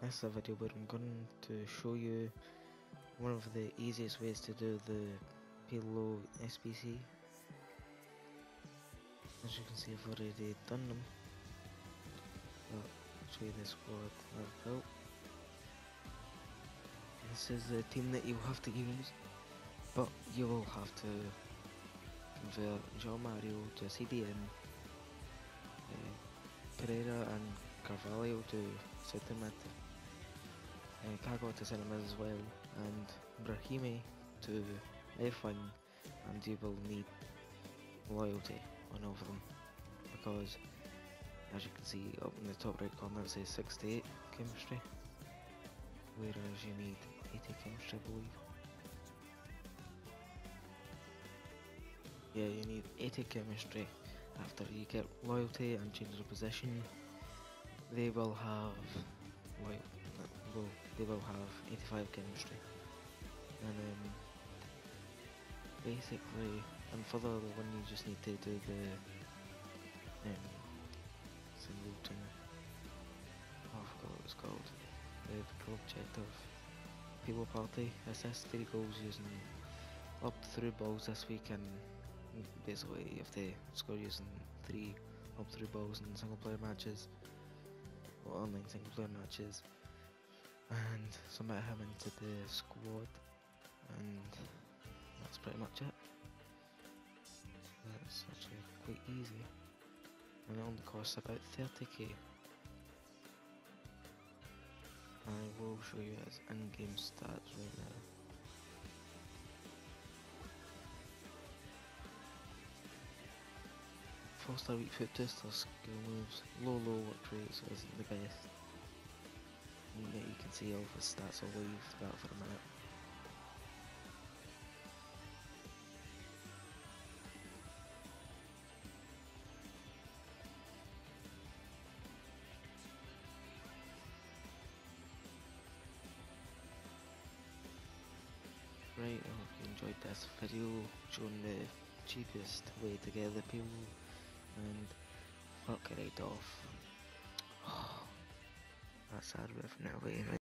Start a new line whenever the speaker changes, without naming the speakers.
This is a video where I'm going to show you one of the easiest ways to do the Paylow SBC. As you can see, I've already done them, but I'll show you the squad I've built. This is the team that you'll have to use, but you will have to convert João Mario to CDM, Pereira and Carvalho to center mid, Kago to centre mid as well, and Brahimi to F1, and you will need loyalty on all of them, because as you can see up in the top right corner it says 68 chemistry, whereas you need 80 chemistry, I believe. Yeah, you need 80 chemistry. After you get loyalty and change the position, they will have they will have 85 chemistry, and basically, and for the other one you just need to do the singleton, I forgot what it was called, the objective Paylow Party, assist 3 goals using up to 3 balls this week, and basically you have to score using 3 up to 3 balls in single player matches, or online single player matches, and submit him into the squad, and that's pretty much it. That's actually quite easy, and it only costs about 30k. I will show you his in-game stats right now. Four-star weak foot, 2-star skill moves, low work rates isn't the best. And yeah, you can see all of his stats, I'll leave that for a minute. Right, I hope you enjoyed this video showing the cheapest way to get the Paylow, and fuck it right off. That's sad, but now wait.